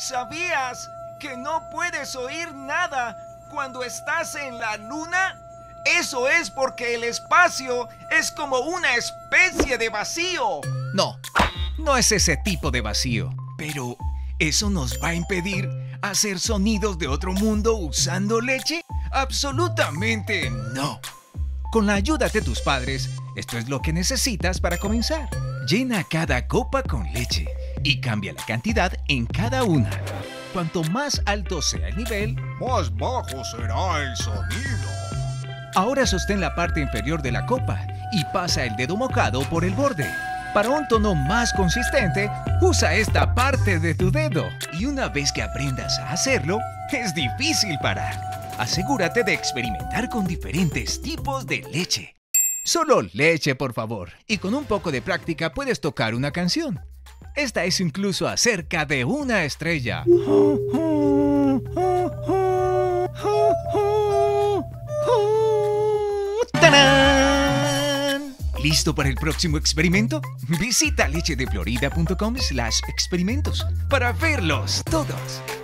¿Sabías que no puedes oír nada cuando estás en la luna? Eso es porque el espacio es como una especie de vacío. No, no es ese tipo de vacío. Pero, ¿eso nos va a impedir hacer sonidos de otro mundo usando leche? Absolutamente no. Con la ayuda de tus padres, esto es lo que necesitas para comenzar. Llena cada copa con leche y cambia la cantidad en cada una. Cuanto más alto sea el nivel, más bajo será el sonido. ahora sostén la parte inferior de la copa y pasa el dedo mojado por el borde. Para un tono más consistente, usa esta parte de tu dedo. Y una vez que aprendas a hacerlo, es difícil parar. Asegúrate de experimentar con diferentes tipos de leche. Solo leche, por favor. Y con un poco de práctica puedes tocar una canción. Esta es incluso acerca de una estrella. ¡Tarán! ¿Listo para el próximo experimento? Visita lechedeflorida.com/experimentos para verlos todos.